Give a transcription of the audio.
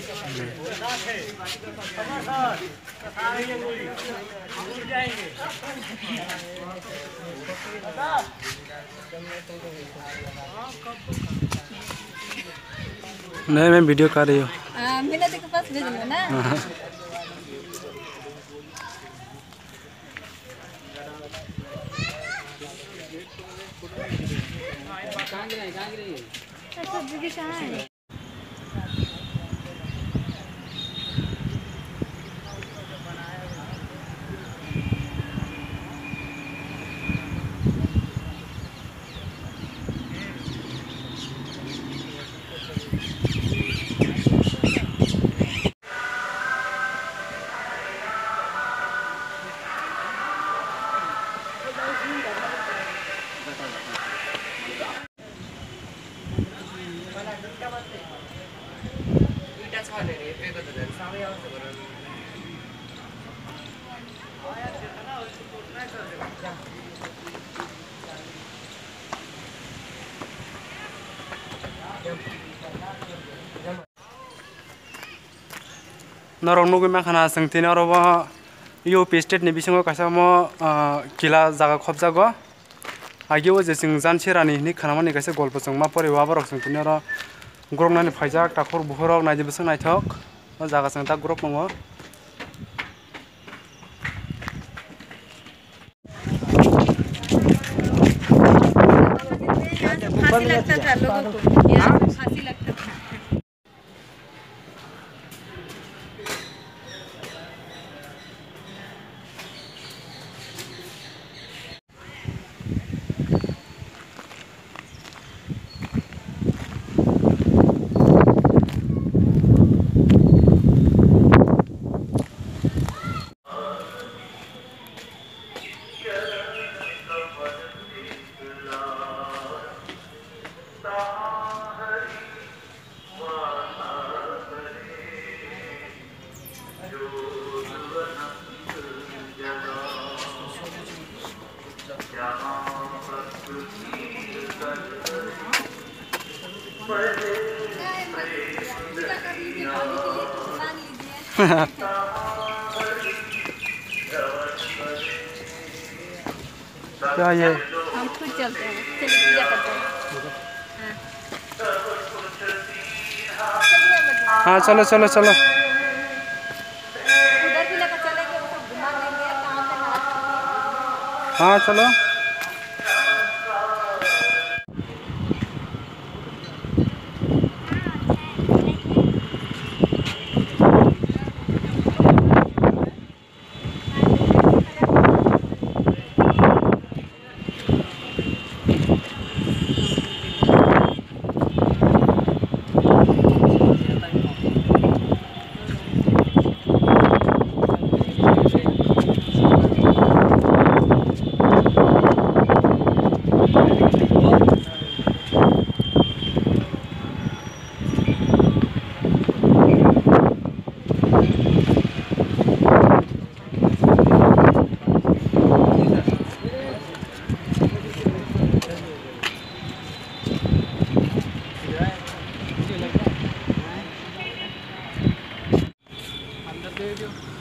नहीं, मैं वीडियो कर रही हूँ। मीना के पास भेज दो ना। नरक नुगै माखाना सोंथि नरब यूपी स्टेट नि बिसिङाव कासामो किला जागा खबजागो आगे ओ जेसिं जानसिरानि नि खानामानि कासे गल्प जों मा परे वाबरक सोंथि नर ग्रंनानि फाइजाक टाखर बुहरक नायदिबो सों नायथक ओ जागा सों ता ग्रुप नङो फांसी लगता था लोगों को, यहाँ पे फांसी लगता था। क्या ये हम खुद चलते हैं, चलिए पूजा करते हैं। हाँ चलो चलो चलो उधर भी लेकर चलेंगे, उसको घुमा देंगे कहाँ पे नाच। हाँ चलो अंदर दे दो।